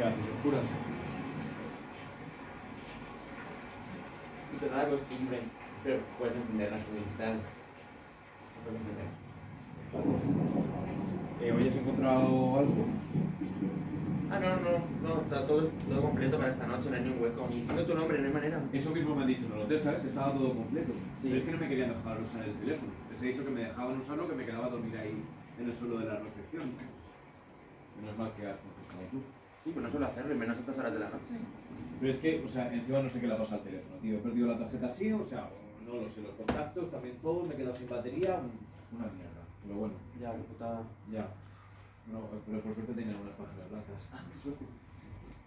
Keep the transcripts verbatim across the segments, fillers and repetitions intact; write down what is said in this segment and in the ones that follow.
¿Qué haces? ¿Oscuras? Y se da la costumbre, pero puedes encenderlas si necesitas. No puedes encender. Eh, ¿Hoy has encontrado algo? Ah, no, no, no, está todo, todo completo para esta noche, no hay ni un hueco. Ni diciendo tu nombre, no hay manera. Eso mismo me han dicho en el hotel, ¿sabes? Que estaba todo completo. Sí. Pero es que no me querían dejar usar el teléfono. Les he dicho que me dejaban usarlo, que me quedaba a dormir ahí en el suelo de la recepción. Menos mal que has contestado tú. Sí, pues no suelo hacerlo, y menos a estas horas de la noche. Pero es que, o sea, encima no sé qué le ha pasado al teléfono, tío. He perdido la tarjeta así, o sea, no lo sé. Los contactos también todos, me he quedado sin batería. Una mierda. Pero bueno, Ya, qué putada. ya. No, pero por suerte tenían unas páginas blancas. Ah, qué suerte. Sí.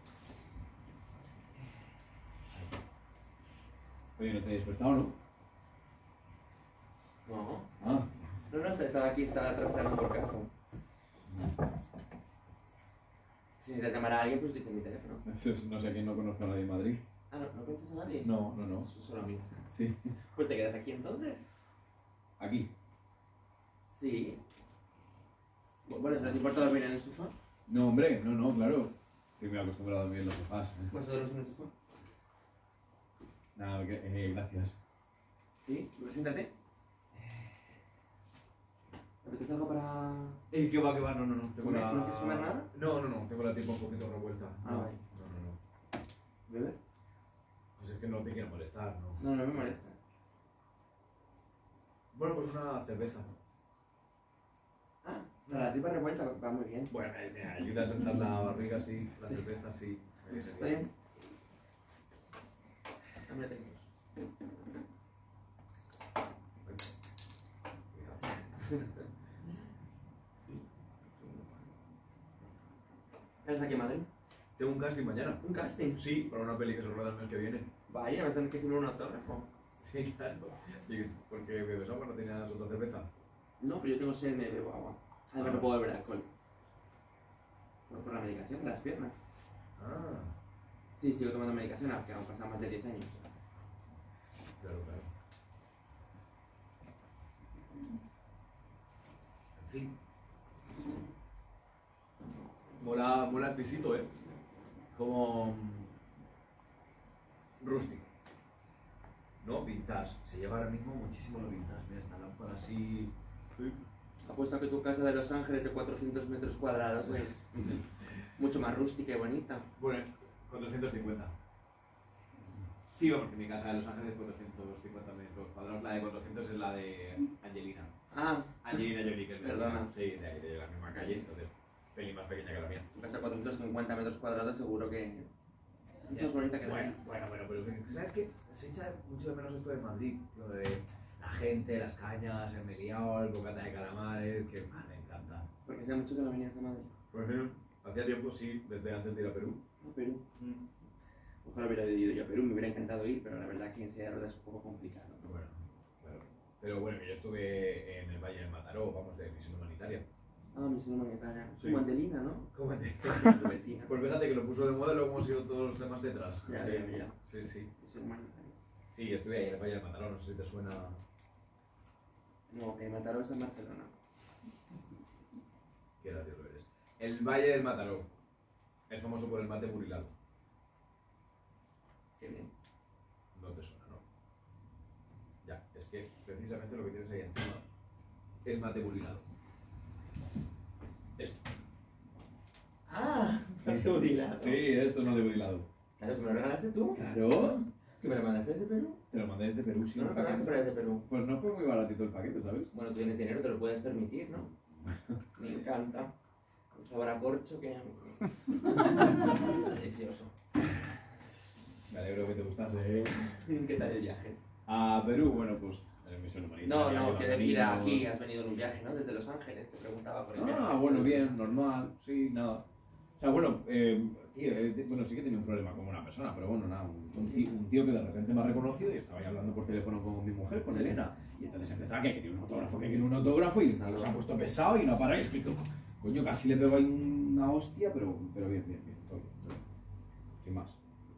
Oye, ¿no te he despertado, no? No. Ah. No, no, estaba aquí, estaba trasteando por casa. Si necesitas llamar a alguien, pues utiliza mi teléfono. Pues no sé quién no conozco a nadie en Madrid. Ah, ¿no, ¿no conoces a nadie? No, no, no. Eso es solo a mí. Sí. Pues te quedas aquí entonces. Aquí. Sí. Bueno, ¿se no te importa dormir en el sofá? No, hombre, no, no, claro. Estoy muy acostumbrado a dormir en los sofás. ¿Vas a dormir en el sofá? Nada, que- eh, gracias. Sí, pues siéntate. ¿Te apetece algo para...? Eh, que va, que va, no, no, no. Tengo ¿No- la... no quieres comer nada? No, no, no, tengo la tripa un poquito revuelta. Ah, no, vale. no, no, no. ¿Beber? Pues es que no te quiero molestar, ¿no? No, no me molesta. Bueno, pues una cerveza. Ah, no, la tripa revuelta va muy bien. Bueno, eh, me ayuda a sentar la barriga, sí. La Sí. cerveza, sí. ¿Está bien? Hombre, tenemos. ¿Eres aquí en Madrid? Tengo un casting mañana. ¿Un casting? Sí, para una peli que se rueda el mes que viene. Vaya, me están que firmar un autógrafo. Sí, claro. ¿Y por qué bebes agua? ¿No tenías otra cerveza? No, pero yo tengo sed, me bebo agua. Además no puedo beber alcohol. Por, por la medicación de las piernas. Ah, Sí, sigo tomando medicación, aunque han pasado más de diez años. claro, claro. En fin. Mola, mola el pisito, ¿eh? Como... mm, rústico. ¿No? Vintage. Se lleva ahora mismo muchísimo lo vintage. Mira, esta lámpara así... Sí. Apuesto a que tu casa de Los Ángeles de cuatrocientos metros cuadrados es mucho más rústica y bonita. Bueno, cuatrocientos cincuenta. Sí, porque mi casa de Los Ángeles es cuatrocientos cincuenta metros cuadrados. La de cuatrocientos es la de Angelina. Ah, Angelina Jolie, que es Perdona. Sí, de ahí, de la misma calle, entonces, pelín más pequeña que la mía. tu casa de cuatrocientos cincuenta metros cuadrados seguro que es mucho más bonita que la Bueno, mía. bueno, bueno, pero que- ¿sabes qué? Se echa mucho de menos esto de Madrid, lo de la gente, las cañas, el meliao, el bocata de calamares, que ah, me encanta. Porque hacía mucho que no venías a Madrid. Por ejemplo, hacía tiempo, sí, desde antes de ir a Perú. A Perú. Ojalá hubiera ido yo a Perú, me hubiera encantado ir, pero la verdad que en silla de ruedas es un poco complicado. Bueno, claro. Pero bueno, que yo estuve en el Valle del Mataró, vamos, de misión humanitaria. Ah, misión humanitaria. Sí. Como Angelina, ¿no? ¿Cómo te...? Tu vecina. Pues fíjate que lo puso de modelo como han sido todos los demás detrás. Ya, sí, ya, ya. sí, sí. Misión humanitaria. Sí, estuve ahí en el Valle del Mataró, no sé si te suena... No, eh, Mataró está en Barcelona. Qué gracioso eres. El Valle del Mataró es famoso por el mate burilado. Qué bien. No te suena, ¿no? Ya, es que precisamente lo que tienes ahí encima es mate burilado. Esto. Ah, mate burilado. Sí, esto no de burilado. Claro, ¿que me lo regalaste tú? Claro. ¿Que me lo mandaste desde Perú? Te lo mandé desde Perú, sí. No, no, un no, paquete. pero desde Perú. Pues no fue muy baratito el paquete, ¿sabes? Bueno, tú tienes dinero, te lo puedes permitir, ¿no? Me encanta. Un sabor a corcho que... Está delicioso. Me alegro que te gustase. ¿Qué tal el viaje? A Perú, bueno, pues en misión No, humanitaria. no, lleva quiero decir, marinos. aquí has venido en un viaje, ¿no? Desde Los Ángeles, te preguntaba por el viaje. Ah, bueno, bien, normal, sí, nada. O sea, bueno, eh, tío, eh, bueno, sí que tenía un problema con una persona, pero bueno, nada, un, un tío, un tío que de repente me ha reconocido y estaba ahí hablando por teléfono con mi mujer, con Sí. Elena. Y entonces empezaba que quería un autógrafo, que quería un autógrafo y el tío se ha puesto pesado y no para. Y es que, coño, casi le pego ahí una hostia, pero, pero bien, bien, bien, todo bien, todo bien. Sin más.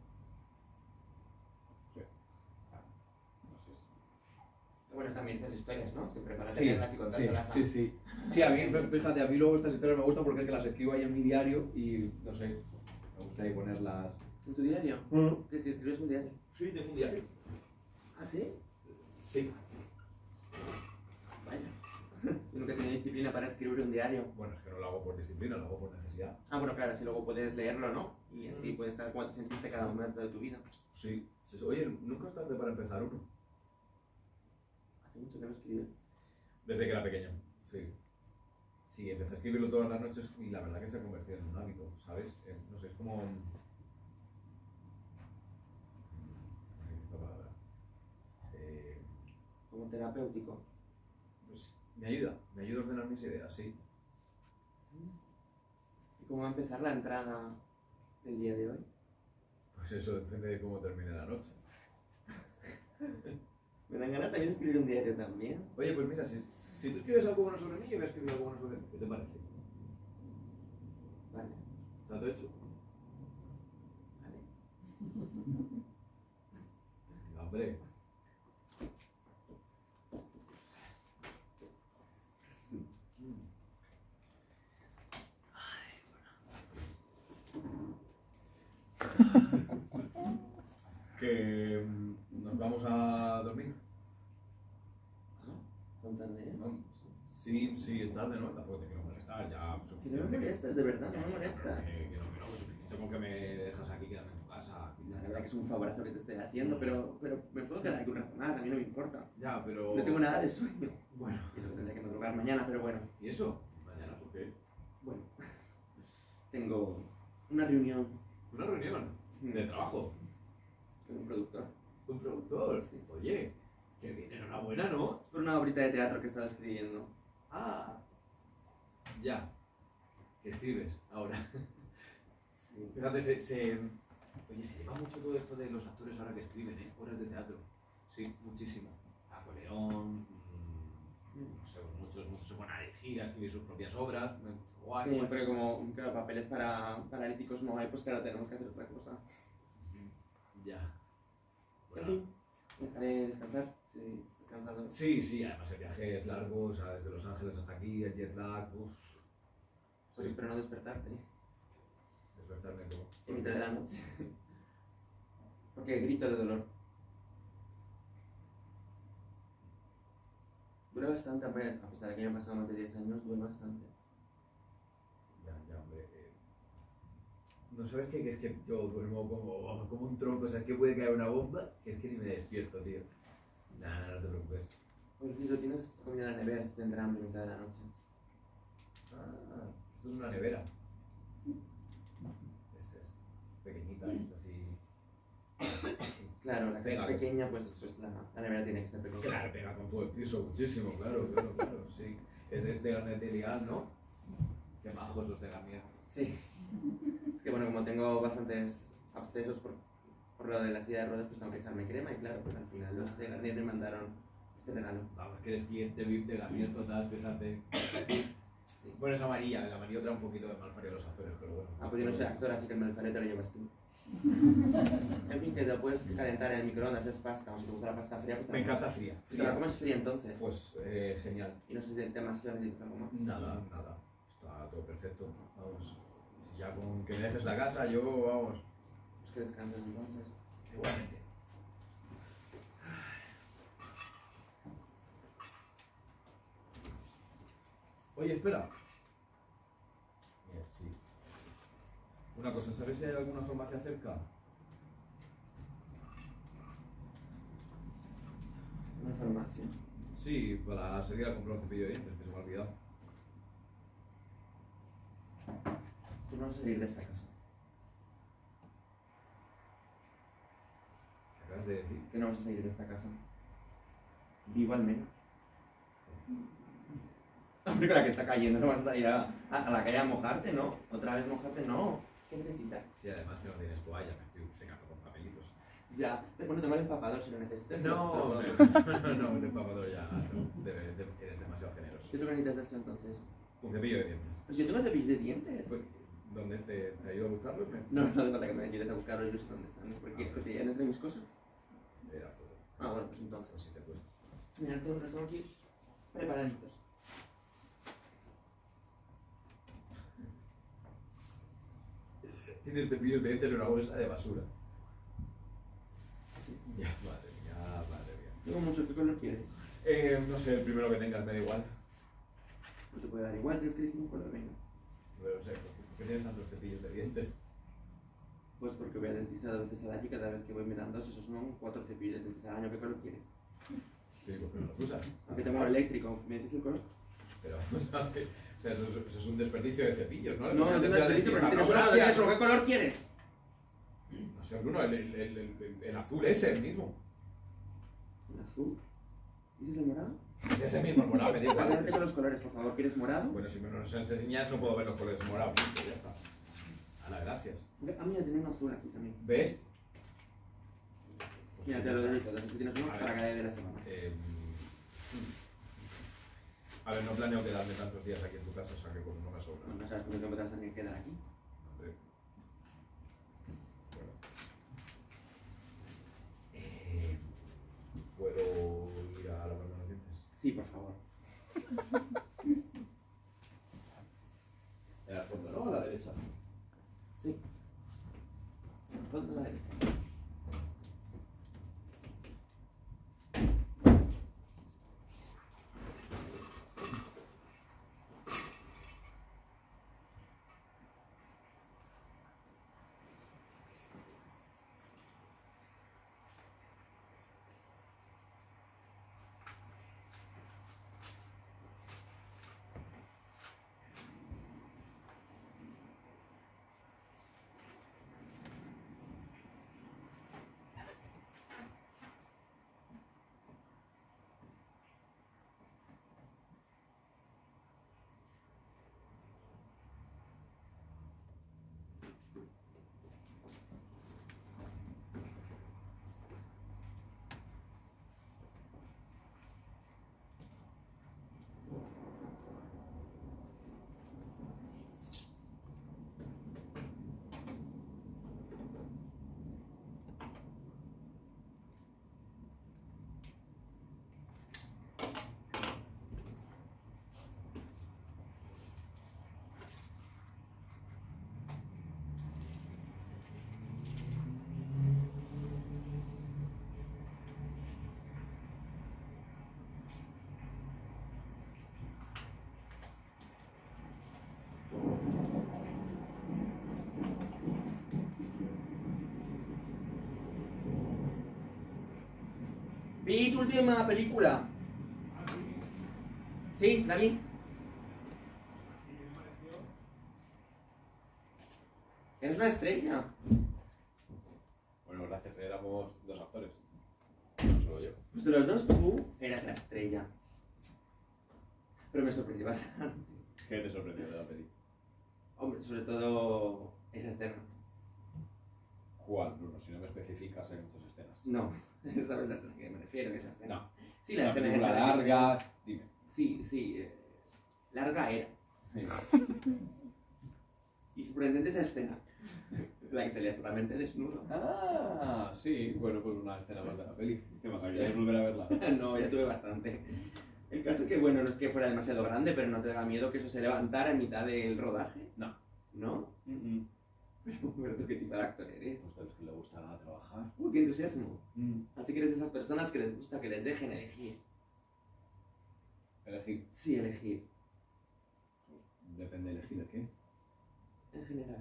Sí. Ah, no sé. Bueno, también estas historias, ¿no? Siempre para Sí, tenerlas y sí, contárselas a... sí, sí. Sí, a mí, fíjate, a mí luego estas historias me gustan porque es que las escribo ahí en mi diario y no sé, me gusta. de ahí poner las... ¿En tu diario? Mm. ¿Que, que escribes un diario? Sí, tengo un diario. ¿Ah, sí? Sí. Vaya. Yo nunca he tenido disciplina para escribir un diario. Bueno, es que no lo hago por disciplina, lo hago por necesidad. Ah, bueno, claro, así luego puedes leerlo, ¿no? Y así puedes saber cómo te sentiste cada momento de tu vida. Sí. Sí, sí. Oye, nunca es tarde para empezar uno. Hace mucho que no escribes. Desde que era pequeño, sí. Sí, empecé a escribirlo todas las noches y la verdad que se ha convertido en un hábito, ¿sabes? Eh, no sé, es como... esta palabra. Eh, Como terapéutico. pues me ayuda, me ayuda a ordenar mis ideas, sí. ¿Y cómo va a empezar la entrada del día de hoy? Pues eso depende de cómo termine la noche. Me dan ganas también de escribir un diario también. Oye, pues mira, si, si tú escribes algo bueno sobre mí, yo voy a escribir algo bueno sobre mí. ¿Qué te parece? Vale, ¿Está todo hecho? vale. Venga, hombre. Que mm, nos vamos a dormir. ¿Tan tarde es? ¿No? Sí, sí, es tarde, ¿no? Tampoco te quiero molestar, ya Que no suficiente. me molestas, de verdad, no me molestas. Que, que no, que no, que suficiente con que me dejas aquí quedarme en tu casa. La verdad que es un favorazo que te estoy haciendo, pero, pero me puedo quedar aquí un rato más, a mí no me importa. Ya, pero... No tengo nada de sueño. Bueno. Y eso que tendré que madrugar mañana, pero bueno. ¿Y eso? Mañana, ¿por qué? Bueno. Tengo una reunión Una reunión de trabajo. con un productor. Un productor. Sí. Oye, que bien, enhorabuena, ¿no? Es por una obrita de teatro que estaba escribiendo. Ah, ya. ¿Qué escribes ahora? Sí. Fíjate, se, se... Oye, se lleva mucho todo esto de los actores ahora que escriben, ¿eh? Obras de teatro. Sí, muchísimo. Napoleón, mmm, no sé, muchos, muchos se ponen a elegir, a escribir sus propias obras. Guay, Sí, guay. pero como claro, papeles para paralíticos no hay, pues claro, tenemos que hacer otra cosa. Ya. En Bueno, fin, dejaré descansar, si estás cansado. sí, sí, además el viaje es largo, o sea, desde Los Ángeles hasta aquí, el jet lag, uff. Pues espero no despertarte Despertarme como... en mitad de la noche. Porque grito de dolor. Dura bastante, a pesar de que ya han pasado más de diez años, dura bastante. Ya, ya, hombre. eh, ¿No sabes qué? Que es que yo duermo como, como un tronco, o sea, es que puede caer una bomba, que es que ni me despierto, tío. Nada, nada, no te preocupes. Pues tío, tienes comida en la nevera, si tendrá hambre en mitad de la noche. Ah, esto es una nevera. Es, es pequeñita, es así. Claro, la casa Pega. es pequeña, pues eso es la, la nevera tiene que ser pequeña. Claro, pega con todo el piso muchísimo, claro, claro, claro, sí. Es este Garnet de Ligal, ¿no? Qué majos los de Garnier. Sí. Es que bueno, como tengo bastantes abscesos por, por lo de la silla de ruedas, pues tengo que echarme crema y claro, pues al final los de Garnier me mandaron este regalo. Vamos, que eres cliente V I P de Garnier total, fíjate. Sí. Bueno, es amarilla, la amarilla trae un poquito de malfario a los actores, pero bueno. Ah, pues yo no soy actor, así que el malfarete lo llevas tú. En fin, que te lo puedes calentar en el microondas, es pasta, o si te gusta la pasta fría, pues Me encanta fría. Si te la comes fría entonces. Pues eh, genial. Y no sé si el tema si necesitas algo más. Nada, nada. Está todo perfecto. Vamos. Si ya con que me dejes la casa, yo, vamos. Pues que descanses entonces. Igualmente. Oye, espera. Mira, sí. Una cosa, ¿sabes si hay alguna farmacia cerca? Una farmacia. Sí, para salir a comprar un cepillo de dientes, que se me ha olvidado. Tú no vas a salir de esta casa. ¿Qué acabas de decir? Que no vas a salir de esta casa. Vivo al menos. Hombre, con la que está cayendo, no vas a salir a, a, a la calle a mojarte, ¿no? Otra vez mojarte, no. ¿Qué necesitas? Sí, además que no tienes toalla, me estoy secando con papelitos. Ya, bueno, tengo el empapador si lo necesitas. No, te lo- no, no, un empapador ya, no. Debe- debe- eres demasiado generoso. ¿Qué tú necesitas de eso entonces? Un cepillo de dientes. Pues yo tengo cepillos de dientes. Pues, ¿dónde te, te ayudo a buscarlos? Me- No, no hace falta que me ayudes a buscarlos, yo sé dónde están. ¿Por qué quieres que te lleven entre mis cosas? Era todo. Ah, bueno, pues entonces. Pues si te cuesta. Mira, todos los tengo aquí preparaditos. Tienes cepillos de dientes en una bolsa de basura. Sí. Ya, madre mía, madre mía. Tengo mucho. ¿Qué color quieres? Eh, no sé, el primero que tengas me da igual. No te puede dar igual, tienes que elegir un color, venga. Pero no sé, ¿por qué tienes tantos cepillos de dientes? Pues porque voy al dentista dos veces al año y cada vez que voy me dan dos, esos son cuatro cepillos de dientes al año. ¿Qué color quieres? Sí, porque no los usas. Porque tengo el eléctrico. ¿Me dices el color? Pero, o sea, o sea, eso, es- eso es un desperdicio de cepillos, ¿no? No, no es un Entonces, desperdicio, pero la si tienes uno, gracia- tienes uno. ¿Qué color quieres? No sé, Bruno, el, el, el, el- el azul ese, el mismo. El azul. ¿Dices el morado? Es ese mismo, el morado, me da Adelante con igual. los colores, por favor. ¿Quieres morado? Bueno, si me los enseñas no puedo ver los colores morados. Pues ya está. Ana, gracias. Ah, mira, tiene un azul aquí también. ¿Ves? Pues Mira, ya te lo está. doy todo. Si tienes uno A ver. para cada día de la semana. Eh, a ver, no planeo quedarme tantos días aquí en tu casa, o sea que con uno me sobra. No, no sabes cuánto tiempo te vas a tener que quedar aquí. Hombre. Bueno. Eh, ¿Puedo ir a lavarme los dientes? Sí, por favor. En el fondo, ¿no? A la derecha. Sí. Ponte a la derecha. Vi tu última película. Sí, David. Eres una estrella. Bueno, gracias, éramos dos actores. No solo yo. Pues de los dos tú eras la estrella. Pero me sorprendió bastante. ¿Qué te sorprendió de la peli? Hombre, sobre todo esa escena. ¿Cuál, Bruno? Si no me especificas, hay muchas escenas. No, sabes la escena que me refiero, esa escena. No. Sí, la Una escena película esa. larga. Dime. Sí, sí. eh, larga era. Sí. Y sorprendente esa escena. La que salía totalmente desnudo. Ah, sí. Bueno, pues una escena más de la peli. ¿Qué más? ¿Quieres volver a verla? No, ya tuve bastante. El caso es que, bueno, no es que fuera demasiado grande, pero no te da miedo que eso se levantara en mitad del rodaje. No. ¿No? Mm -mm. Pero, pero tú, ¿qué tipo de actor eres? Pues de los que le gusta trabajar. Uy, qué entusiasmo. Mm. Así que eres de esas personas que les gusta que les dejen elegir. Elegir. Sí, elegir. Pues depende de elegir de qué. En general.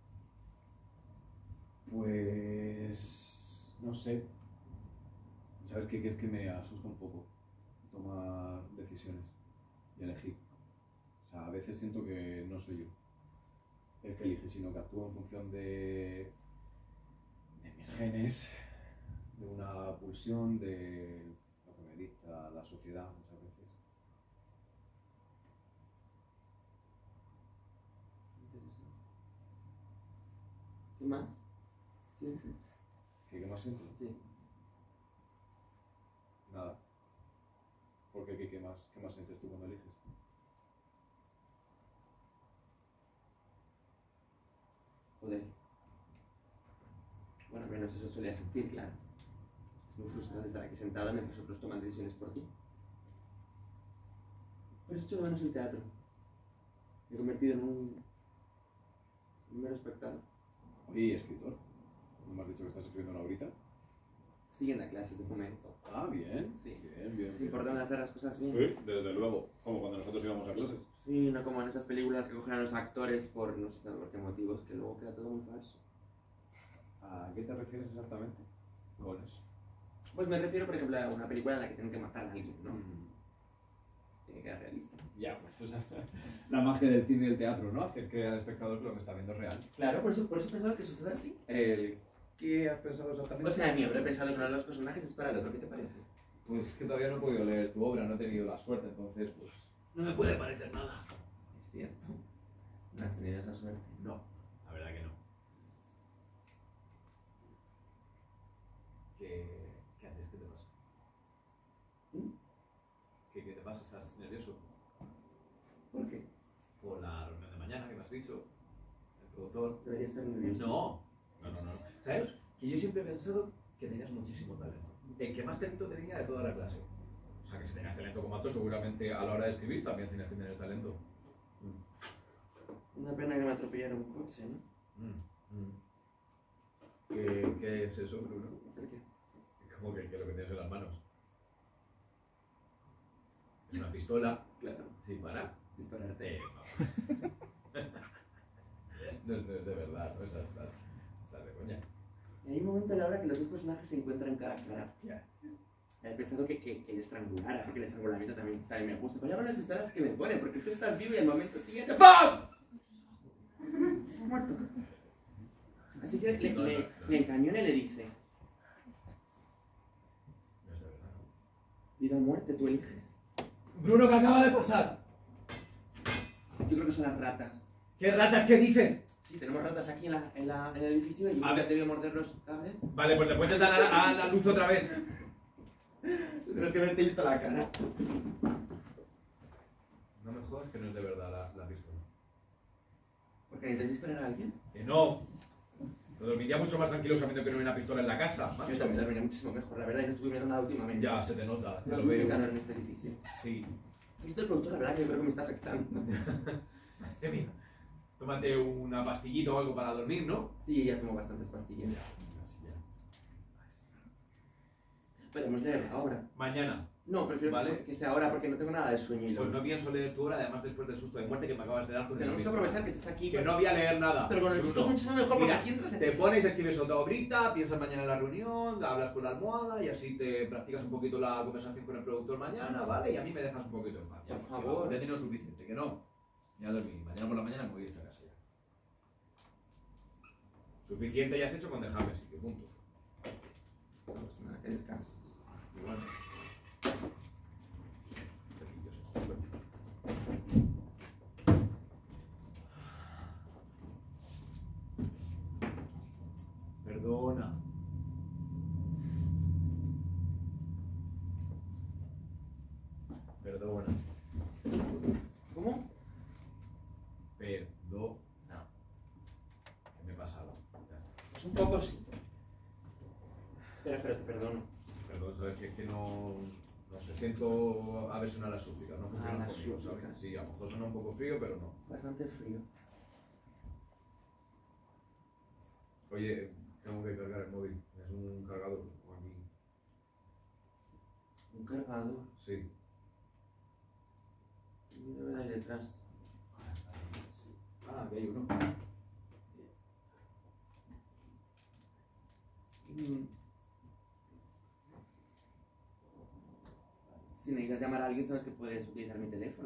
Pues. No sé. ¿Sabes qué? Que es que me asusta un poco tomar decisiones y elegir. O sea, a veces siento que no soy yo el que elige, sino que actúo en función de, de mis genes, de una pulsión, de lo que me dicta la sociedad muchas veces. Interesante. ¿Qué más? Sí, sí. ¿Qué, qué más siento? Sí. Nada. ¿Por qué? ¿Qué, qué más, qué más sientes tú cuando eliges? Joder. Bueno, al menos eso solía sentir, claro. Es muy frustrante estar aquí sentado mientras otros toman decisiones por ti. Pero he hecho de menos el teatro. Me he convertido en un, un mero espectador. Oye, ¿y escritor? ¿No me has dicho que estás escribiendo una horita? Siguiendo a clases de momento. Ah, bien. Sí. Bien, bien. Es bien. importante hacer las cosas bien. Sí, desde luego. Como cuando nosotros íbamos a clases. Sí, no como en esas películas que cogen a los actores por no sé por qué motivos, que luego queda todo muy falso. ¿A qué te refieres exactamente con eso? Pues me refiero, por ejemplo, a una película en la que tienen que matar a alguien, ¿no? Mm. Tiene que ser realista. Ya, pues esa es la magia del cine y del teatro, ¿no? Hacer que al espectador que lo que está viendo es real. Claro, por eso, por eso he pensado que suceda así. El... ¿Qué has pensado exactamente? O sea, mi obra he pensado que uno de los personajes es para el otro, ¿qué te parece? Pues que todavía no he podido leer tu obra, no he tenido la suerte, entonces pues... No me puede parecer nada. Es cierto. ¿No has tenido esa suerte? No, la verdad que no. ¿Qué, qué haces? ¿Qué te pasa? ¿Mm? ¿Qué, ¿Qué te pasa? ¿Estás nervioso? ¿Por qué? Por la reunión de mañana que me has dicho, el productor. Debería estar nervioso. No, no, no, no. ¿Sabes? Que yo siempre he pensado que tenías muchísimo talento. El que más talento tenía de toda la clase. O sea, que si tenías talento como actor, seguramente a la hora de escribir también tenías que tener talento. Una pena que me atropellara un coche, ¿no? Mm, mm. ¿Qué, ¿Qué es eso, Bruno? ¿El qué? ¿Cómo que, que lo que tienes en las manos? Es una pistola. Claro. Sí, para. Dispararte. Eh, vamos. No, no es de verdad, no es hasta, hasta de coña. Y hay un momento en la obra que los dos personajes se encuentran cara a cara. Ya. He pensado que, que, que le estrangulara, porque el estrangulamiento también, también me gusta. Pero ahora las pistolas que me ponen, porque tú estás vivo y al momento siguiente ¡pam! Muerto. Así que le, No, no, le, no. le encañona y le dice: No es de verdad, ¿no? vida o muerte, tú eliges. Bruno, ¿qué acaba de pasar? Yo creo que son las ratas. ¿Qué ratas? ¿Qué dices? Sí, tenemos ratas aquí en, la, en, la, en el edificio y yo A creo ver. que debió morder los cables. Vale, pues después te dan a, a la luz otra vez. Tienes que verte visto la cara. No me jodas que no es de verdad la, la pistola. ¿Porque necesitas disparar a alguien? Que no. Me dormiría mucho más tranquilo sabiendo que no hay una pistola en la casa, Yo macho. también terminé muchísimo mejor, la verdad, y no estuve viendo nada últimamente. Ya, se te nota, te No lo es muy veo. calor en este edificio. Sí. He visto el productor, la verdad, que yo creo que me está afectando. Eh, mira, tómate una pastillita o algo para dormir, ¿no? Sí, ya tomo bastantes pastillas. Así ya. Podemos leer ahora. Mañana. No, prefiero Vale. que sea ahora porque no tengo nada de sueño y lo... Pues no pienso leer tu obra, además después del susto de muerte que me acabas de dar con esa Tenemos que pistola. aprovechar que estás aquí. Que no voy a leer nada. Pero con el susto es Bruno. muchísimo mejor porque Mira, así entras en... te pones, escribes otra obrita, piensas mañana en la reunión, hablas con la almohada y así te practicas un poquito la conversación con el productor mañana, ¿vale? Y a mí me dejas un poquito en paz. Ya, Por porque favor. Ya he tenido suficiente, que no. Ya dormí. Mañana por la mañana me voy a ir a casa ya. Suficiente ya has hecho con dejarme así, que punto. Pues nada, que descanses. Igual. Perdona. Perdona. ¿Cómo? Perdona. ¿Qué me he pasado? Ya está. Pues un poco sí. Espera, espera, te perdono. Perdón, sabes que es que no, no sé, siento a veces una la súplica, no funciona Ah, la conmigo, súplica. ¿sabes? Sí, a lo mejor suena un poco frío, pero no. Bastante frío. Oye, tengo que cargar el móvil, es un cargador aquí. Un cargador. Sí. Y debe ahí detrás. Ah, que hay uno. Mm. Si necesitas llamar a alguien, sabes que puedes utilizar mi teléfono.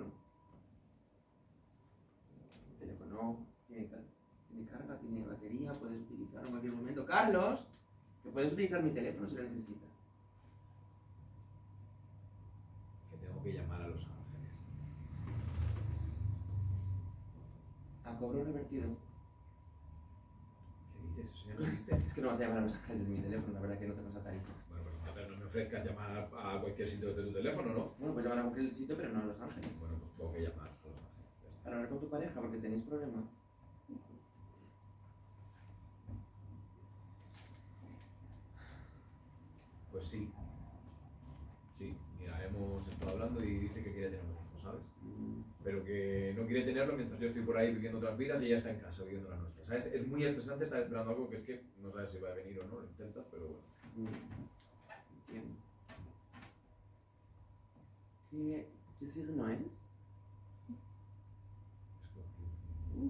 Mi teléfono tiene, car- tiene carga, tiene batería, puedes utilizarlo en cualquier momento. ¡Carlos! Que puedes utilizar mi teléfono si lo necesitas. Que tengo que llamar a Los Ángeles. A cobro revertido. ¿Qué dices? Eso ya no existe. Es que no vas a llamar a Los Ángeles desde mi teléfono, la verdad que no tengo esa tarifa. Bueno, pues entonces no me ofrezcas llamar a cualquier sitio de tu teléfono, ¿no? Bueno, pues llamar a cualquier sitio, pero no a Los Ángeles. Bueno, pues tengo que llamar a Los Ángeles. Ya está. Para hablar con tu pareja, porque tenéis problemas. Pues sí. Sí, mira, hemos estado hablando y dice que quiere tener un hijo, ¿sabes? Mm, pero que no quiere tenerlo mientras yo estoy por ahí viviendo otras vidas y ella está en casa viviendo la nuestra. ¿Sabes? Es muy estresante estar esperando algo que es que no sabes si va a venir o no, lo intentas, pero bueno. Mm, entiendo. ¿Qué, qué signo es? Uf.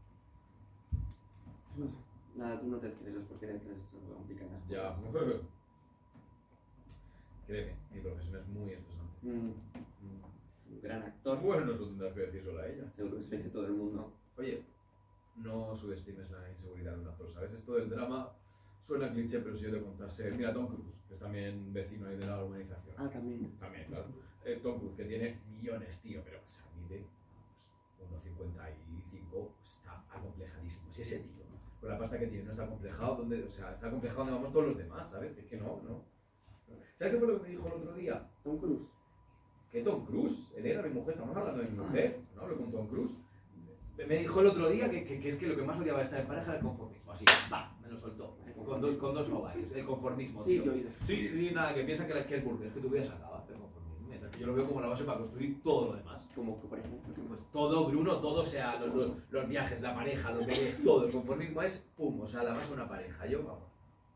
No sé. Nada, tú no te estresas porque eres estresas complican las Ya. cosas. Créeme, mi profesión es muy estresante. Mm, un gran actor. Bueno, eso tendrás que decir solo a ella. Seguro que se dice todo el mundo. Oye, no subestimes la inseguridad de un actor, ¿sabes? Esto del drama suena cliché, pero si yo te contase... Mira, Tom Cruise, que es también vecino ahí de la urbanización. Ah, también. También, claro. Eh, Tom Cruise, que tiene millones, tío, pero o sea, mide pues, uno cincuenta y cinco, está acomplejadísimo. Si ese tío, con la pasta que tiene, no está acomplejado, donde, o sea, está acomplejado donde vamos todos los demás, ¿sabes? Es que no, no. ¿Sabes qué fue lo que me dijo el otro día? Tom Cruise. Que Tom Cruise, Elena, mi mujer, estamos hablando de mi mujer, no hablo con Tom Cruise. Me dijo el otro día que, que, que es que lo que más odiaba de estar en pareja era el conformismo. Así, va, me lo soltó. Con dos, con dos ovarios, el conformismo. Sí, tío. yo he oído. Sí, y nada, que piensa que, la, que el burger, que tu vida se acaba, el conformismo. Mientras que yo lo veo como la base para construir todo lo demás. Como que, por ejemplo, Pues todo, Bruno, todo, sea los, los, los viajes, la pareja, los bebés, todo. El conformismo es, pum, o sea, la base de una pareja. Yo, vamos.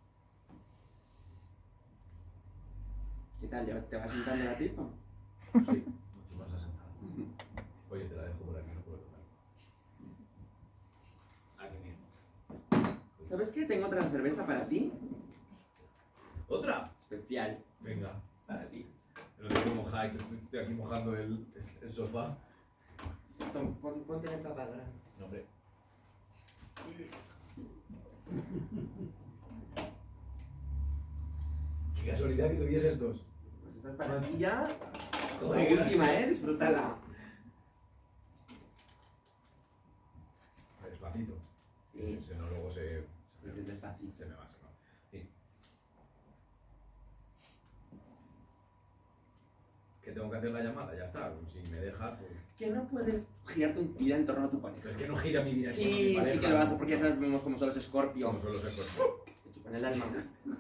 ¿qué tal? ¿Ya te vas sentando la tripa? Sí, mucho más asentado. Oye, te la dejo por aquí, no puedo tocar. Aquí mismo. ¿Sabes qué? Tengo otra cerveza para ti. ¿Otra? Especial. Venga. Para ti. Lo tengo mojado, que estoy aquí mojando el, el sofá. Tom, pon, ponte en el tapadora. No, hombre. Qué casualidad que tuvieses dos. Pues esta es para ti ya. Joder, La última, ¿eh? Disfrútala. Despacito. Sí. Si no, luego se, Sí, es despacito. se me va, se me va. Sí. Que tengo que hacer la llamada, ya está. Si me deja, pues. Que no puedes girar tu vida en torno a tu pareja. Pero es que no gira mi vida. en torno a mi Sí, pareja. sí que lo hace porque ya sabemos cómo son los Scorpio. Como son los ecos. Te chupan el alma.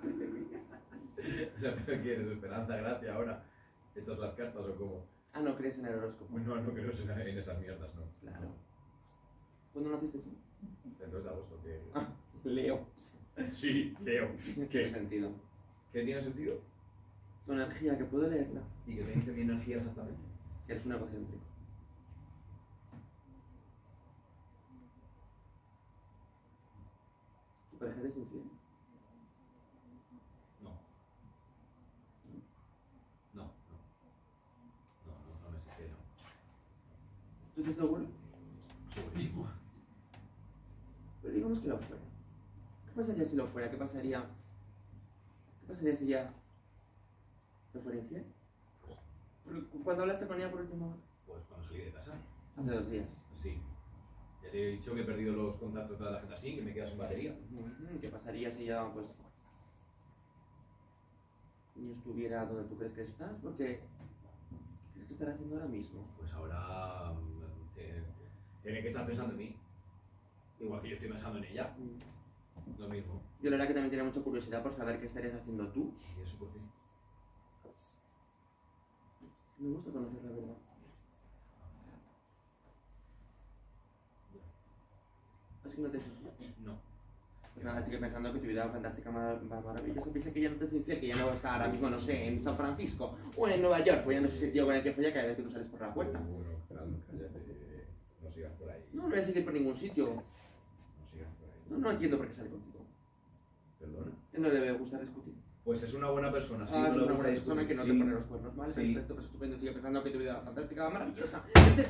O sea, ¿qué quieres? ¿Esperanza, gracia ahora? ¿Echas las cartas o cómo? Ah, no crees en el horóscopo. No, no creo en en esas mierdas, no. Claro. ¿Cuándo naciste tú? El dos de agosto, que... Ah, Leo. Sí, Leo. No tiene sentido. ¿Qué tiene sentido? Tu energía, que puedo leerla. ¿Y qué te dice mi energía exactamente? Eres un egocéntrico. ¿Tu pareja te es infiel? No. No, no. No, no, no me sé que no. ¿Tú estás seguro? Segurísimo. Pero digamos que lo fuera. ¿Qué pasaría si lo fuera? ¿Qué pasaría? ¿Qué pasaría si ella te fuera infiel? Pues, ¿Cuándo hablaste con ella por última vez? pues cuando salí de casa. Hace dos días. Sí. Ya te he dicho que he perdido los contactos de la gente así, que me quedas sin batería. Mm, ¿Qué pasaría si ella, pues, no estuviera donde tú crees que estás? Porque ¿qué crees que estará haciendo ahora mismo? Pues ahora mm, te- tiene que estar pensando en mí. Igual que yo estoy pensando en ella. Lo mismo. Yo la verdad que también tenía mucha curiosidad por saber qué estarías haciendo tú. ¿Y eso por qué? Me gusta conocer la verdad. Es que no te es infiel. No. Pues nada, sigue pensando que tu vida fantástica, mar- mar- maravillosa. Piensa que ya no te es infiel, que ya no está ahora mismo, no sé, en San Francisco o en Nueva York, follando ese tío con el que folla cada vez que tú sales por la puerta. Bueno, calma, cállate. No sigas por ahí. No, no voy a seguir por ningún sitio. No sigas por ahí. No, no entiendo por qué sale contigo. Perdona. No le debe gustar discutir. Pues es una buena persona, sí. Ah, no es le una gusta buena persona que no discutir. te pone los cuernos, ¿vale? Sí. Perfecto, pues estupendo. Sigue pensando que tu vida fantástica, maravillosa. Entonces,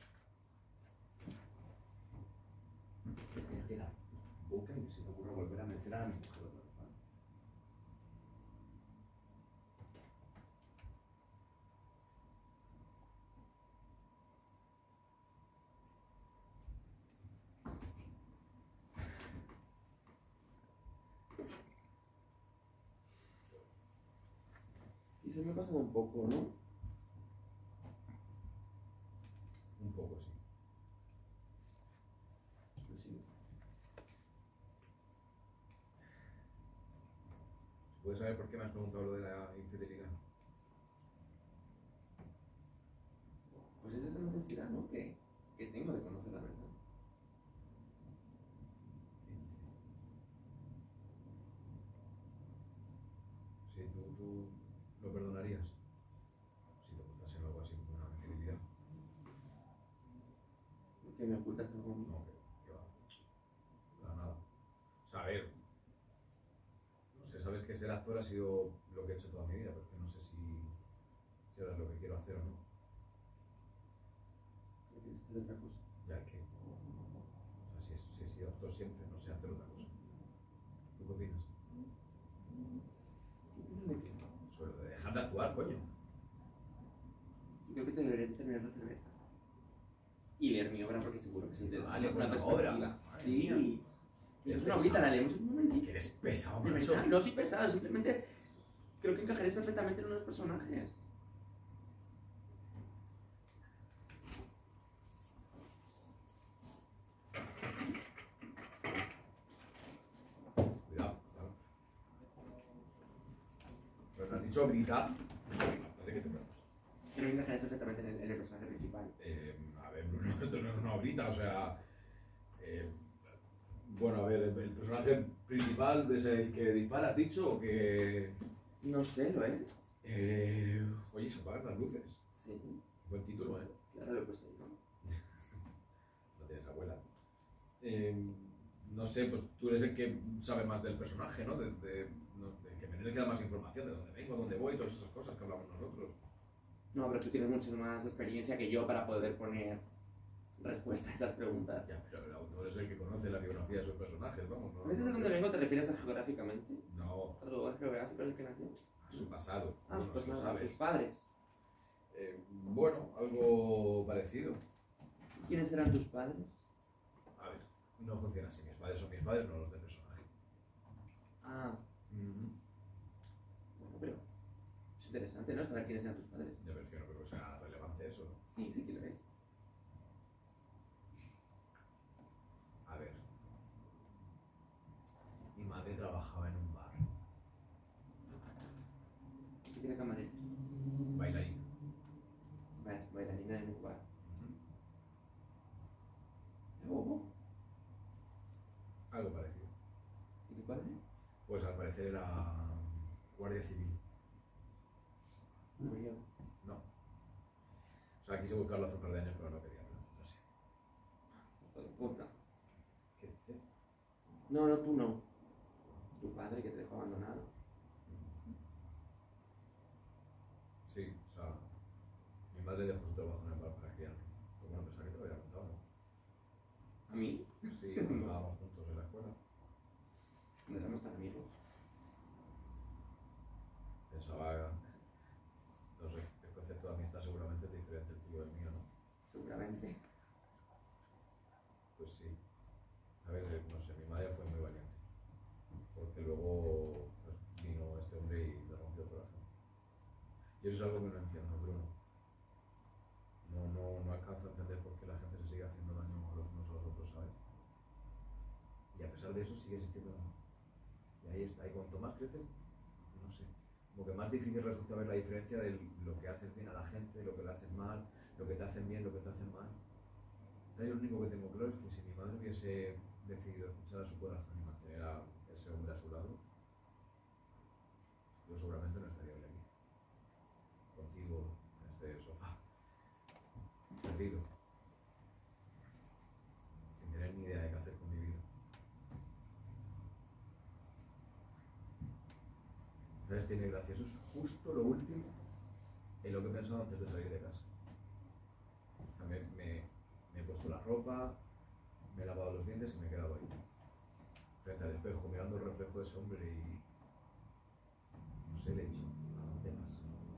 Cállate la boca y ni se te ocurra volver a mencionar a mi mujer otra vez, ¿vale? y se me ha pasado un poco, ¿no? Un poco, sí. Pues sí. ¿Puedes saber por qué me has preguntado lo de la infidelidad? Pues es esa necesidad, ¿no? Que ¿tú lo perdonarías? Si te ocultasen algo así como una infidelidad. ¿Que me ocultas algo? No, que, que va. Para nada. O sea, a ver, no sé, sabes que ser actor ha sido lo que he hecho toda mi vida, porque no sé si, si ahora es lo que quiero hacer o no. ¿Quieres hacer otra cosa? Ya que, o sea, si, es- si he sido actor siempre, no sé hacer otra cosa. ¿Tú qué opinas? ¿Qué opinas de qué? Sobre lo de dejar de actuar, coño. Yo creo que te deberías de terminar la cerveza. Y leer mi obra porque seguro que sí te da Vale, una una perspectiva. obra. Madre Sí. mía. Y es Eres una horita, pesado. la leemos en un momentito. Que eres pesado, De por eso. verdad, no soy pesado, simplemente creo que encajarías perfectamente en uno de los personajes. Cuidado, claro. Pero te has dicho brita. No sé qué te preguntas. Creo que encajarías perfectamente en el, en el personaje principal. Eh, a ver, Bruno, esto no es una brita, o sea. eh, bueno, a ver, el, el personaje principal es el que dispara, ¿has dicho? O que. No sé, ¿lo es? Eh, oye, se apagan las luces. Sí, Buen título, ¿eh? claro, lo he puesto ahí, ¿no? No tienes abuela. Eh, no sé, pues tú eres el que sabe más del personaje, ¿no? De, de, no, del que me queda más información de dónde vengo, dónde voy, todas esas cosas que hablamos nosotros. No, pero tú tienes mucha más experiencia que yo para poder poner respuesta a esas preguntas. Ya, pero el autor es el que conoce la biografía de sus personajes, vamos. No, ¿A veces de no, dónde vengo te refieres a geográficamente? no, ¿Al lugar geográfico en el que nació? a su pasado. Ah, bueno, pues si lo nada, sabes. sus padres. Eh, bueno, algo parecido. ¿Quiénes eran tus padres? A ver, no funciona así. Mis padres son mis padres, no los del personaje. Ah, bueno, pero es interesante, ¿no? Saber quiénes eran tus padres. Ya ves que no creo que sea relevante eso, ¿no? Sí, sí que lo es. A ver. Mi madre trabajaba en un bar. ¿Qué tiene camarero? Bailarín. Vale, bailarina en un bar. Ujú. ¿Luego? Algo parecido. ¿Y tu padre? Pues al parecer era guardia civil. Murió. No. O sea, quise buscarlo hace un par de años, pero no quería que lo encontrase. Hijo de puta. ¿Qué dices? No, no, tú no. Tu padre que te dejó abandonado. Sí, o sea, mi madre dejó su trabajo en el bar para criarme. Pues bueno, pensaba que te lo había contado, ¿no? ¿A mí? Sí, trabajábamos juntos en la escuela. No éramos tan amigos. Pensaba, no sé, el concepto de amistad seguramente es diferente el tuyo del mío, ¿no? Seguramente. Pues sí. A ver, eh, no sé, mi madre fue muy valiente. Porque luego pues, vino este hombre y me rompió el corazón. Y eso es algo que no entiendo, Bruno. No, no, no alcanzo a entender por qué la gente se sigue haciendo daño los unos a los otros, ¿sabes? Y a pesar de eso sigue existiendo el amor. Y ahí está. Y cuanto más creces, no sé, como que más difícil resulta ver la diferencia de lo que haces bien a la gente, lo que le haces mal, lo que te hacen bien, lo que te hacen mal. O sea, yo lo único que tengo claro es que si mi madre hubiese decidido escuchar a su corazón y mantener a ese hombre a su lado, yo seguramente no estaría hoy aquí, contigo en este sofá, perdido, sin tener ni idea de qué hacer con mi vida. ¿Sabes? Tiene gracia. Eso es justo lo último en lo que he pensado antes de salir de casa. O sea, me, me, me he puesto la ropa, me he lavado los dientes y me he quedado ahí, frente al espejo, mirando el reflejo de ese hombre y... no sé, le he dicho, ¿a dónde vas?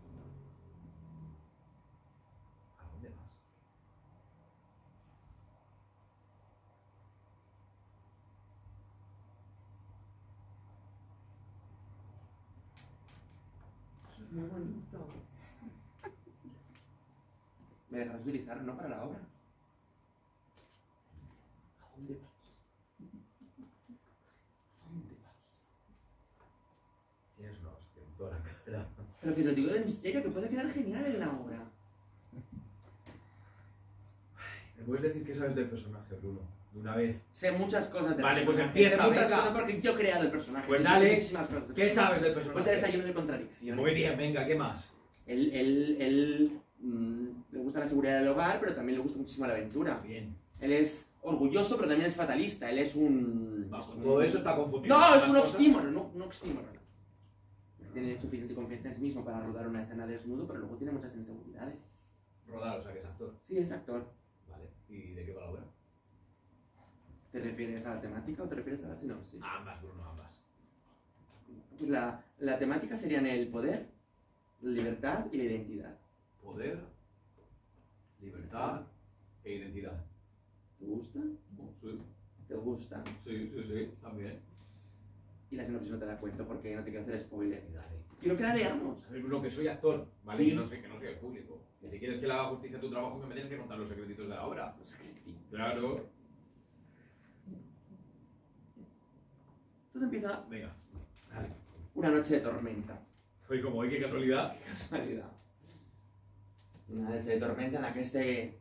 ¿A dónde vas? Eso es muy bonito. Me dejarás utilizar, ¿no? Para la obra. ¿A dónde vas? ¿A dónde vas? Tienes una hostia en toda la cara. Pero que te lo digo en serio, que puede quedar genial en la obra. ¿Me puedes decir qué sabes del personaje, Bruno? De una vez. Sé muchas cosas del Vale, pues personaje. empieza, Sé muchas venga. cosas porque yo he creado el personaje. Pues Yo sé dale. muchísimas cosas del ¿Qué personaje. sabes del personaje? Pues él está lleno de contradicciones. Muy bien, venga, ¿qué más? Él, él, él mm, le gusta la seguridad del hogar, pero también le gusta muchísimo la aventura. Bien. Él es orgulloso, pero también es fatalista. Él es un... Vamos, es un- todo eso está confundido. No, es un ¿Otras cosas? oxímoron, no, un oxímoron. Tiene suficiente confianza en sí mismo para rodar una escena desnudo, pero luego tiene muchas inseguridades. Rodar, o sea que es actor. Sí, es actor. Vale. ¿Y de qué va la obra? ¿Te refieres a la temática o te refieres a la sinopsis? Ambas, Bruno, ambas. Pues la, la temática serían el poder, la libertad y la identidad. Poder, libertad e identidad. ¿Te gusta? Sí, ¿Te gusta? sí, sí, sí, también. Y la sinopsis no te la cuento porque no te quiero hacer spoiler. Dale. Quiero que la leamos. Sabes, Bruno, que soy actor, ¿vale? Sí. Que no sé, que no soy el público. Que si quieres que le haga justicia a tu trabajo, que me tienes que contar los secretitos de la obra. Claro. Entonces empieza Venga. Dale. una noche de tormenta. Hoy como hoy, qué casualidad. Casualidad. Una noche de tormenta en la que este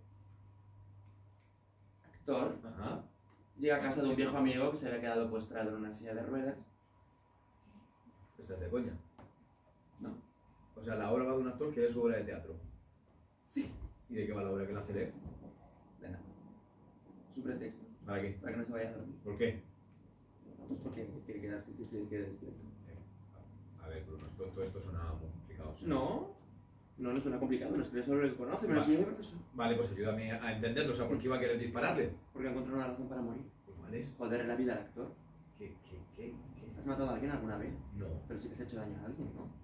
actor Ajá. llega a casa de un viejo amigo que se había quedado postrado en una silla de ruedas. Estás de coña. No. O sea, la obra va de un actor que es su obra de teatro. Sí. ¿Y de qué va la obra que la hace él? De nada. Su pretexto. ¿Para qué? Para que no se vaya a dormir. ¿Por qué? Pues porque quiere quedarse, que se quede despierto. A ver, Bruno, esto, todo esto suena muy complicado. ¿sí? No. No nos suena complicado, no es que solo lo conoce, pero Va. sí, profesor. Vale, pues ayúdame a entenderlo. O sea, ¿por qué iba a querer dispararle? Porque ha encontrado una razón para morir. Pues, ¿cuál es? Joder la vida al actor. ¿Qué, qué, qué, qué? ¿Has matado a alguien alguna vez? No. Pero sí que has hecho daño a alguien, ¿no?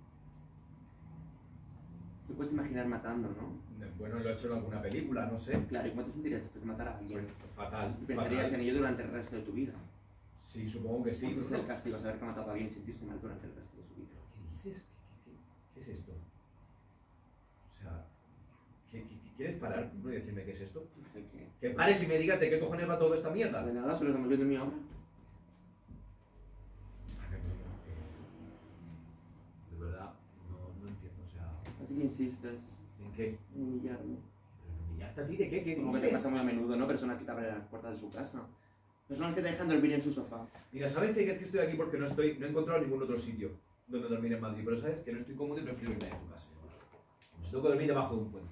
Te puedes imaginar matando, ¿no? Bueno, lo he hecho en alguna película, no sé. Claro, ¿y cómo te sentirías después de matar a alguien? Pues, fatal. Y pensarías fatal. en ello durante el resto de tu vida. Sí, supongo que sí. Ese es Bruno. el castigo, saber que ha matado a alguien y sentirse mal durante el resto de su vida. ¿Qué dices? ¿Qué, qué, qué, qué es esto? O sea, ¿qué, qué, qué- ¿quieres parar, Bruno, y decirme qué es esto? ¿De qué? Que pares y me digas de qué cojones va toda esta mierda. De nada, solo estamos viendo mi obra. De verdad, no, no entiendo, o sea, Así que insistes ¿en qué? en humillarme. Pero no humillarte a ti, ¿de qué? ¿Qué Como que te dices? pasa muy a menudo, ¿no? Personas que te abren las puertas de su casa. Personas que te dejan dormir en su sofá. Mira, ¿sabes qué? Es que estoy aquí porque no estoy, no he encontrado ningún otro sitio donde dormir en Madrid, pero ¿sabes? Que no estoy cómodo y prefiero irme a tu casa. Como si tengo que dormir debajo de un puente.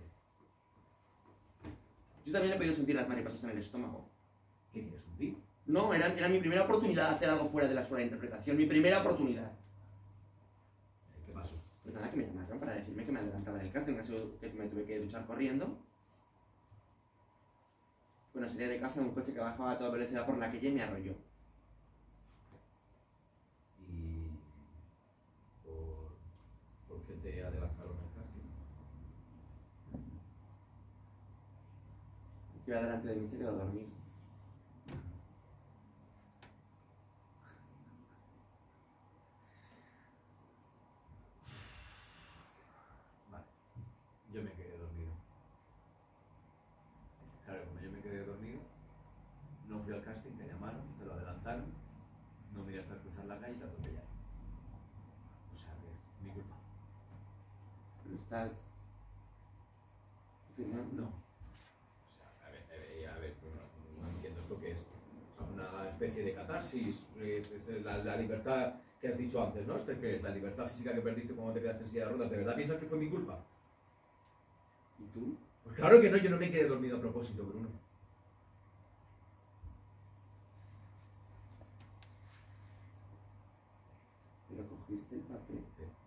Yo también he podido sentir las mariposas en el estómago. ¿Qué quieres, un tip? No, era, era mi primera oportunidad de hacer algo fuera de la escuela de interpretación. Mi primera oportunidad. ¿Qué pasó? Pues nada, que me llamaron para decirme que me adelantaba en el casting, así que me tuve que duchar corriendo. Bueno, salía de casa en un coche que bajaba a toda velocidad por la calle y me arrolló. ¿Y por, por qué te adelantaron el casting? El que iba delante de mí se quedó dormido. Vale, yo me quedé dormido. Claro, como yo me quedé dormido, no fui al casting, te llamaron, te lo adelantaron, no miré hasta cruzar la calle y te atropellaron. O sea que es mi culpa. Pero estás... afirmando. No. O sea, a ver, a ver, a ver, no, no entiendo esto que es. O sea, una especie de catarsis, es, es la, la libertad que has dicho antes, ¿no? Este que es la libertad física que perdiste cuando te quedaste en silla de ruedas. ¿De verdad piensas que fue mi culpa? ¿Y tú? Pues claro que no, yo no me quedé dormido a propósito, Bruno. Pero cogiste el papel.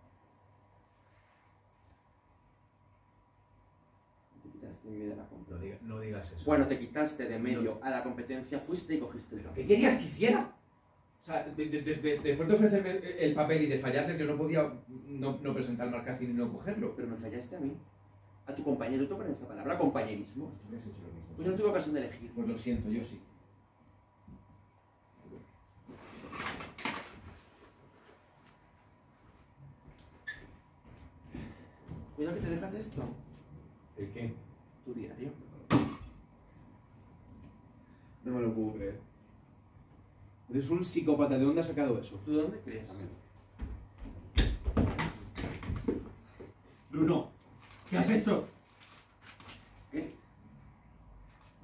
Y te quitaste en medio de la No, competencia. diga- no digas eso. Bueno, te quitaste de medio a la competencia, fuiste y cogiste el ¿Pero papel. qué querías que hiciera? O sea, de- de- de- de- después de ofrecerme el papel y de fallarles, yo no podía no, no presentarme al casting y no cogerlo. Pero me fallaste a mí. A tu compañero, tú pones esta palabra, compañerismo. Tú me has hecho lo mismo. Pues yo no tuve ocasión de elegir. Pues lo siento, yo sí. Cuidado que te dejas esto. ¿El qué? Tu diario. No me lo puedo creer. Eres un psicópata. ¿De dónde has sacado eso? ¿Tú dónde crees? Bruno, ¿qué has hecho? ¿Qué?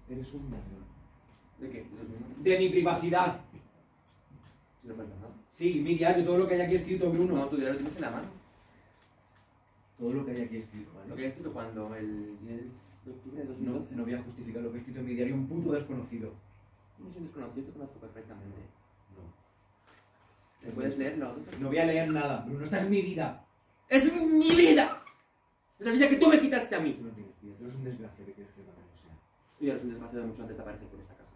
Eres un ladrón. ¿De qué? ¿De los mismos? De mi privacidad. Si no pasa nada. Sí, mi diario, todo lo que hay aquí escrito, Bruno. No, tu diario lo tienes en la mano. Todo lo que hay aquí escrito, ¿vale? Lo que he escrito cuando el diez de octubre de dos mil No, doce. no voy a justificar lo que he escrito en mi diario, un puto desconocido. No soy desconocido, te conozco perfectamente. No. ¿Te puedes leerlo? No voy a leer nada, Bruno, esta es mi vida. ¡Es mi vida! Es la vida que tú me quitaste a mí. Tú no tienes vida, tú eres un desgraciado que quieres que yo también lo sea. Tú ya eres un desgraciado mucho antes de aparecer por esta casa.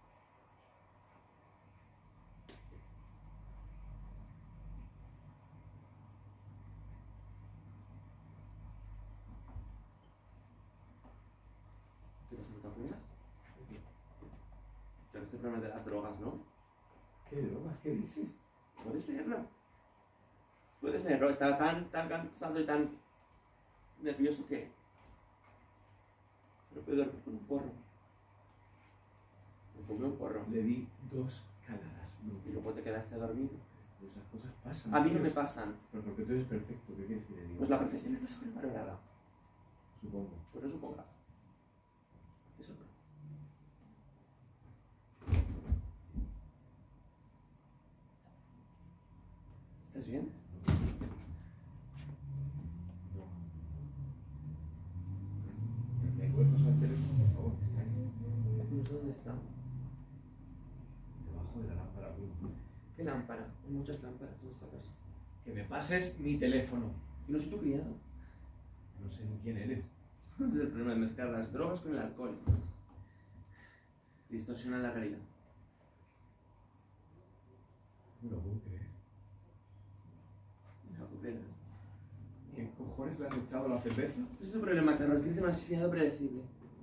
¿Qué pasa? ¿No te acuerdas? Creo que es el problema de las drogas, ¿no? ¿Qué drogas? ¿Qué dices? ¿Puedes leerlo? Puedes leerlo. Estaba tan, tan cansado y tan nervioso que no puedo dormir con un porro. Me fumé un porro. Le di dos caladas, Bruno. Y luego te quedaste dormido. Pero esas cosas pasan. A mí no me Dios. pasan. Pero porque tú eres perfecto, ¿qué quieres que te diga? Pues la perfección está sobrevalorada. Supongo. Pues no supongas. Eso no. ¿Estás bien? No. ¿Me puedes pasar el teléfono, por favor? Que está ahí. No sé dónde está. Debajo de la lámpara, Bruno. ¿Qué lámpara? Hay muchas lámparas en esta casa. Que me pases mi teléfono. Y no soy tu criado. No sé ni quién eres. Ese es el problema de mezclar las drogas con el alcohol. Distorsiona la realidad. No lo puedo creer. No, comprendo. ¿Qué cojones le has echado a la cerveza? Ese es tu problema, Carlos, que es demasiado predecible.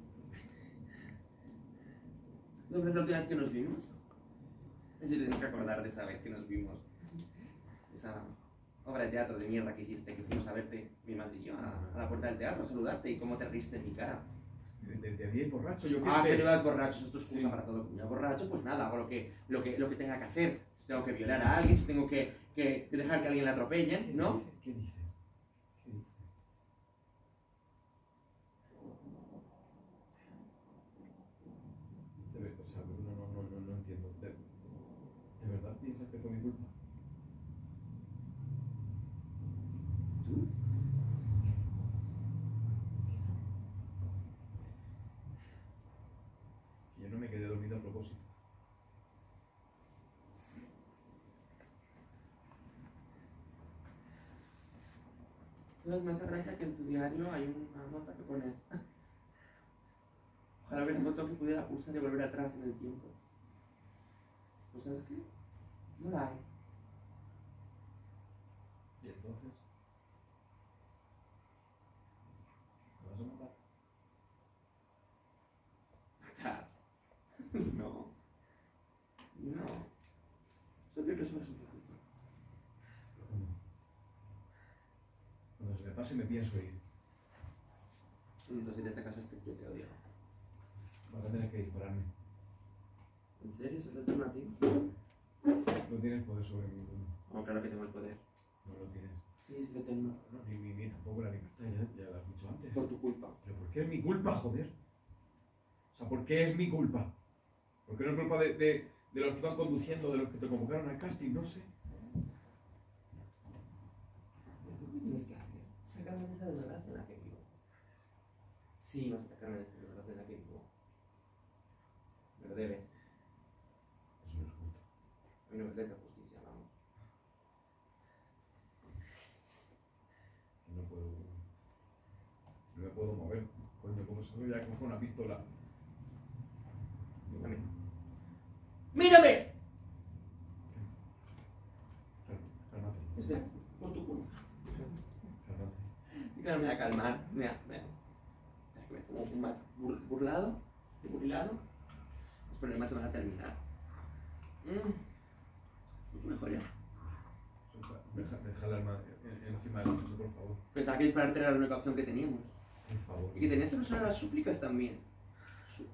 ¿No crees la última vez que nos vimos? Es decir, tengo que acordar de esa vez que nos vimos. Esa obra de teatro de mierda que hiciste, que fuimos a verte, mi madre y yo, a, a la puerta del teatro, a saludarte y cómo te riste en mi cara. Desde de bien borracho, yo qué Ah, sé. que te vas borracho, esto es excusa Sí. para todo. Como ya borracho, pues nada, hago lo que, lo, que, lo que tenga que hacer. Si tengo que violar a alguien, si tengo que, que dejar que alguien la atropelle, ¿Qué ¿no? dices? ¿Qué dices? ¿Qué dices? De ver- o sea, no, no, no, no, no entiendo. ¿De, ¿De verdad piensas que fue mi culpa? ¿Tú? Que yo no me quedé dormido a propósito. ¿Sabes? Me hace gracia que en tu diario hay una nota que pones. Ojalá hubiera un botón que pudiera pulsar y volver atrás en el tiempo. ¿Pues sabes qué? No la hay. ¿Y entonces? ¿Me vas a matar? Matar. No. No. Solo creo que eso es un poco. Pero cuando, cuando se me pase me pienso ir. Entonces de esta casa este yo te odio. Vas a tener que dispararme. ¿En serio? ¿Esa es la alternativa? No tienes poder sobre mí, Bruno. Oh, claro que tengo el poder. No lo tienes. Sí, sí que tengo. No, ni, ni, ni tampoco la libertad, ya, ya lo has dicho antes. Por tu culpa. ¿Pero por qué es mi culpa, joder? O sea, ¿por qué es mi culpa? ¿Por qué no es culpa de, de, de los que iban conduciendo, de los que te convocaron al casting? No sé. ¿Tú qué tienes que hacer? Sacarme de esa desgracia en la que vivo. Sí, vas a sacarme de esa desgracia en la que vivo. Me lo debes. Eso no es justo. A mí no me crees la justicia, vamos. Que no puedo... No me puedo mover. Coño, ¿cómo se ve ya como fue una pistola? Mírame. ¡Mírame! Cálmate. Estoy aquí, por tu culpa. Cálmate. Sí, claro, me voy a calmar. Me voy a... Me voy a... Me como un mal bur burlado, burlado. Los problemas se van a terminar. Mm. Mucho mejor ya. Suelta. Deja, deja el arma en- encima de la mesa, por favor. Pensaba que dispararte era la única opción que teníamos. Por favor. Y que tenías que resolver las súplicas también. Sú-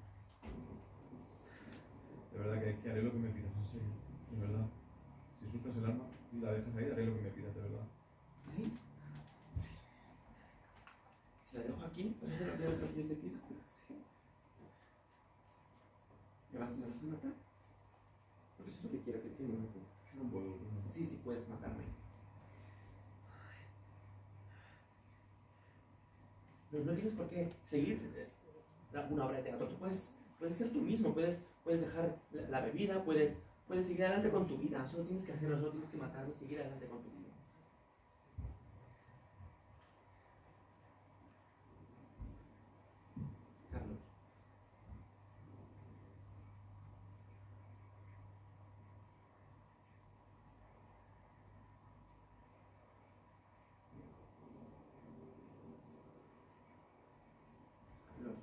De verdad que, que haré lo que me pidas, en serio. De verdad. Si sueltas el arma y la dejas ahí, haré lo que me pidas, de verdad. ¿Sí? Sí. Si la dejo aquí, ¿vas a hacer lo que yo te pido? Sí. ¿Me vas, me vas a matar? Porque eso es lo que quiero, que, que me mates. Que no puedo, no. Sí, sí puedes matarme. No, no tienes por qué seguir eh, una obra de teatro. Tú puedes, puedes ser tú mismo, puedes, puedes dejar la, la bebida, puedes, puedes seguir adelante con tu vida. Solo tienes que hacerlo, solo tienes que matarme y seguir adelante con tu vida. Carlos. Carlos.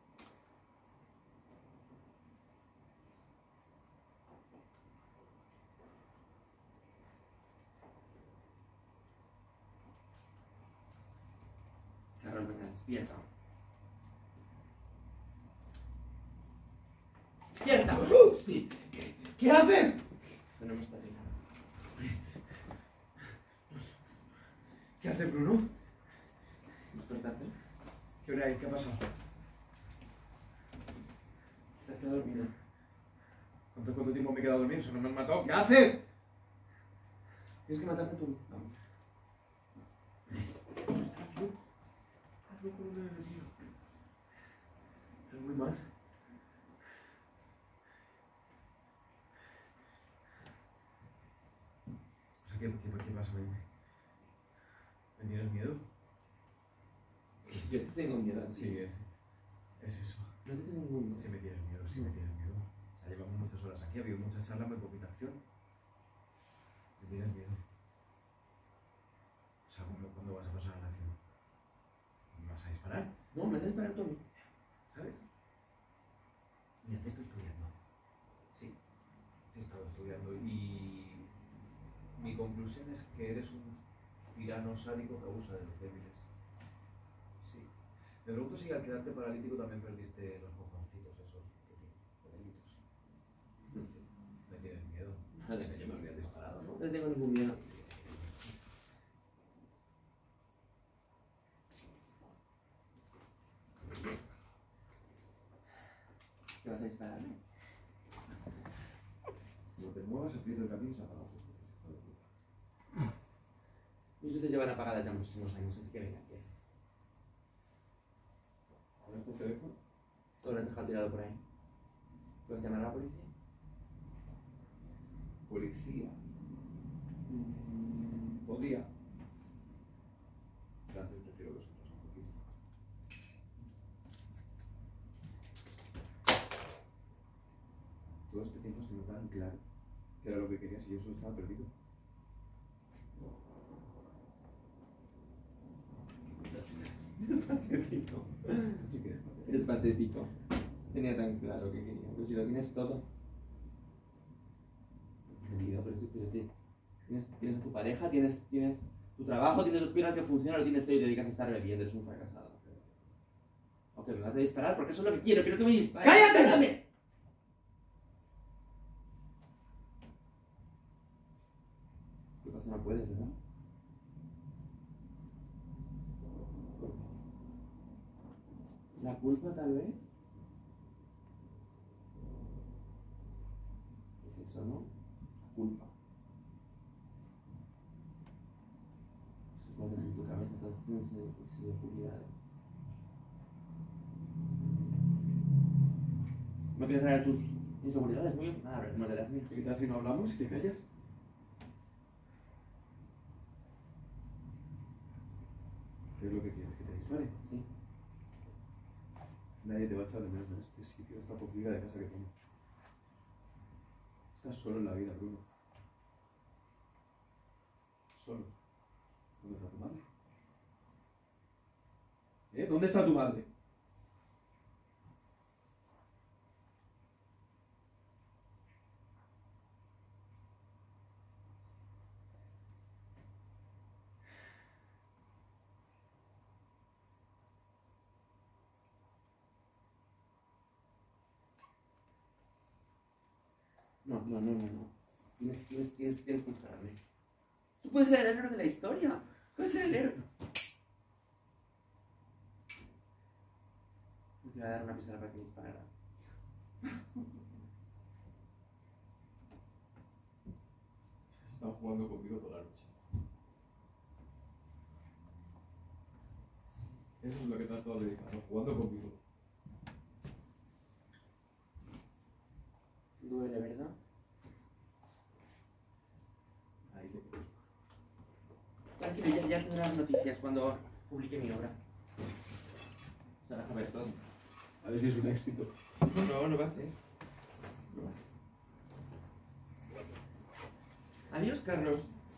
Carlos, venga, despierta. ¡Despierta! ¡Hostia! ¿Qué, ¿Qué haces? Tenemos que terminar. ¿Qué hace Bruno? ¿Despertarte? ¿Qué hora es? ¿Qué ha pasado? Te has quedado dormido. ¿Cuánto, cuánto tiempo me he quedado dormido? Eso no me han matado. ¿Qué haces? Tienes que matarme tú. Vamos. ¿Estás tú? Hazlo por una vez, tío. Estás muy mal. O sea, ¿qué, qué, qué pasa? ¿Me, ¿Me tienes miedo? Yo te tengo miedo. Sí, es, es eso. No te tengo ningún miedo. Sí me tienes miedo, sí me tienes miedo. O sea, llevamos muchas horas aquí, ha habido muchas charlas, muy poquita acción. Me tienes miedo. O sea, ¿cuándo, ¿cuándo vas a pasar a la acción? ¿Me vas a disparar? No, me vas a disparar tú a mí. ¿Sabes? Mira, te estoy estudiando. Sí, te he estado estudiando y mi conclusión es que eres un tirano sádico que abusa de los débiles. Sí. Me pregunto si al quedarte paralítico también perdiste los cojoncitos esos que tienes, pequeñitos. Sí. Me tienes miedo. No sé que yo me había disparado, ¿no? No te tengo ningún miedo. ¿Te vas a dispararme? No te muevas, aprieto el camino y se apaga tus luces, hijo de puta. Mis luces llevan apagadas ya muchísimos años, así que venga, ¿qué? ¿Ahora está el teléfono? ¿O lo has dejado tirado por ahí? ¿Puedes llamar a la policía? Policía. Mm, Podría. Pero antes prefiero que soplas un poquito. Todo este tiempo has tenido tan claro que era lo que querías y yo solo estaba perdido. Eres patético. Sí que eres patético. Eres patético. Tenía tan claro que quería. Pero si lo tienes todo. Entendido, pero sí, pero sí. Tienes, tienes tu pareja, tienes, tienes tu trabajo, tienes dos piernas que funcionan, lo tienes todo y te dedicas a estar bebiendo, eres un fracasado. Ok, me vas a disparar porque eso es lo que quiero, quiero que me dispares. ¡Cállate! ¡Dame! ¿Qué pasa? No puedes, ¿verdad? ¿Por qué? ¿La culpa tal vez? Es eso, ¿no? La culpa. Esos voces en tu cabeza, todas esas inseguridades. ¿No quieres saber tus inseguridades? Muy bien. Nada, no te das miedo. ¿Qué tal si no hablamos y te callas? ¿Qué es lo que quieres? ¿Que te dispare? Sí. Nadie te va a echar de menos en este sitio, esta porquería de casa que tienes. Estás solo en la vida, Bruno. Solo. ¿Dónde está tu madre? ¿Eh? ¿Dónde está tu madre? No, no, no, no, no. Tienes, tienes, tienes, tienes que dispararme. Tú puedes ser el héroe de la historia. Puedes ser el héroe. Te voy a dar una pistola para que dispararas. Están jugando conmigo toda la noche. Eso es lo que te has estado dedicando, jugando conmigo. Duele, ¿verdad? Ahí te quedas. Tranquilo, ya, ya tendrás noticias cuando publique mi obra. Se vas a ver todo. A ver si es un éxito. No, no va a ser. No va a ser. Adiós, Carlos.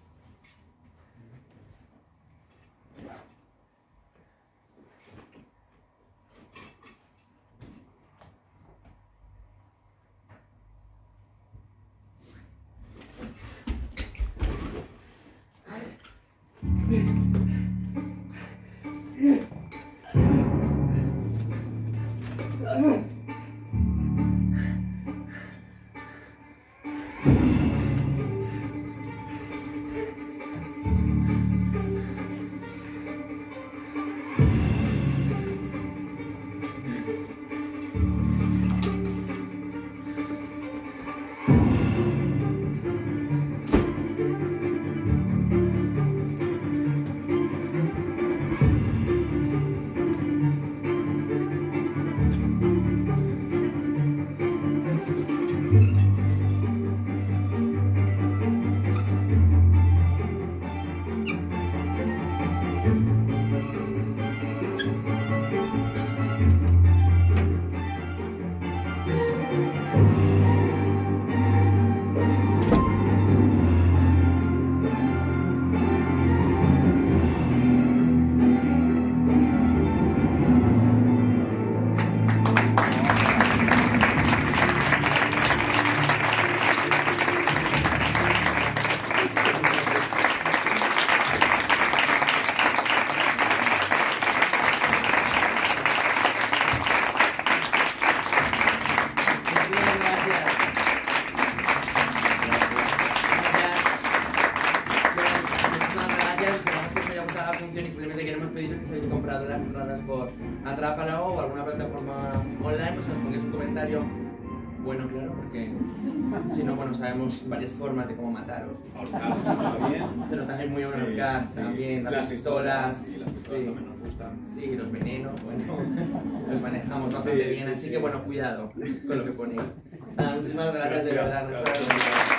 Simplemente queremos pediros que si habéis comprado las entradas por Atrápalo o alguna plataforma online, pues que nos pongáis un comentario bueno, claro, porque si no, bueno, sabemos varias formas de cómo mataros. Ahorcarse también. Se nos también muy bueno Sí, ahorcar, sí. también, las, Las pistolas. Sí, las pistolas Sí. también nos gustan. Sí, los venenos, bueno, los manejamos bastante Sí, bien, sí, así sí. que bueno, cuidado con lo que ponéis. Nada, muchísimas gracias, de verdad. Gracias. Gracias.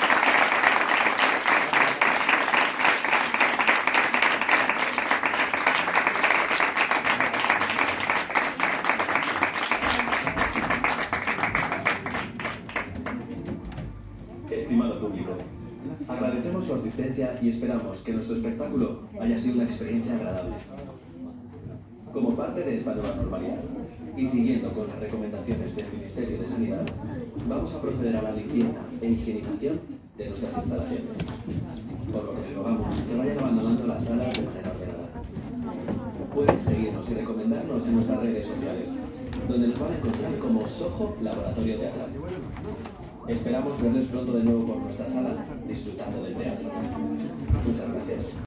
Estimado público, agradecemos su asistencia y esperamos que nuestro espectáculo haya sido una experiencia agradable. Como parte de esta nueva normalidad, y siguiendo con las recomendaciones del Ministerio de Sanidad, vamos a proceder a la limpieza e higienización de nuestras instalaciones. Por lo que les rogamos que vayan abandonando la sala de manera ordenada. Pueden seguirnos y recomendarnos en nuestras redes sociales, donde nos van a encontrar como Soho Laboratorio Teatral. Esperamos verles pronto de nuevo por nuestra sala, disfrutando del teatro. Muchas gracias.